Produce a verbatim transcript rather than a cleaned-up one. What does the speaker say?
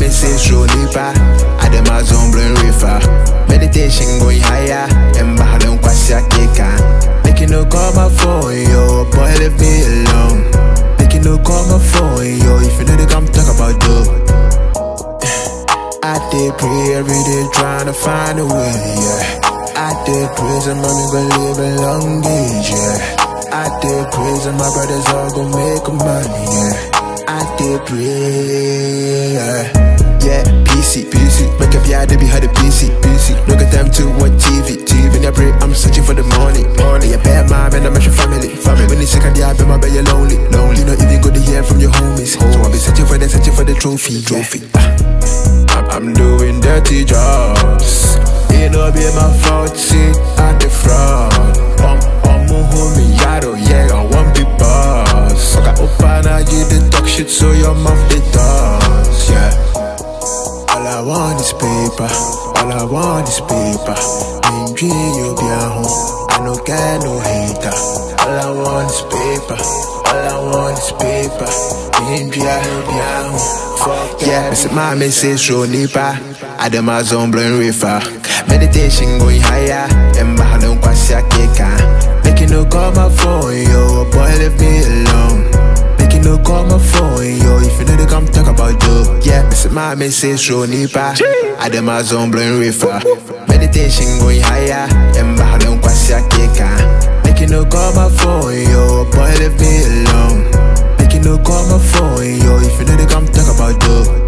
me say show nipa. I dem a zumbling river. Meditation going higher. And Bahadon Kwasia Keka. Make you no call my phone, yo. Boy, leave me alone. Make you no call my phone, yo. If you know they come talk about you. I did pray every day trying to find a way, yeah. I did praise and mommy gon' live a long age, yeah. I did praise and my brothers all gon' make money, yeah. I did pray, yeah. Yeah, P C, P C, make up yeah, they be had a P C, P C. Look at them to watch T V, T V in your brain, I'm searching for the money, money. Yeah, bad mom and I'm your family, family. When you sick and yeah, I bet my bed you're lonely, lonely. You know even good to hear from your homies, so I'll be searching for the, searching for the trophy, trophy. Yeah. I'm doing dirty jobs. It no be my fault, see, at the fraud. Um, um, homie, yaro, yeah, I want be boss. Fuck, I open, I you the talk shit, so your mouth the does, yeah. All I want is paper, all I want is paper. Me dream you be at home, I no get no hater. All I want is paper, all I want is paper. Me dream you be at home. Yeah, Mister Mommy says show nipa. I dem a zumbling river. Meditation going higher. And Bahadon Kwasia Keka. Make you no call my phone, yo. Boy, leave me alone. Make you no call my phone, yo. If you know they come talk about you. Yeah, Mister Mommy says show nipa. I dem a zumbling river. Meditation going higher. And Bahadon Kwasia Keka. Make you no call my phone, yo. Boy, leave me alone. Make you no call my phone, yo. If you know they come talk about you.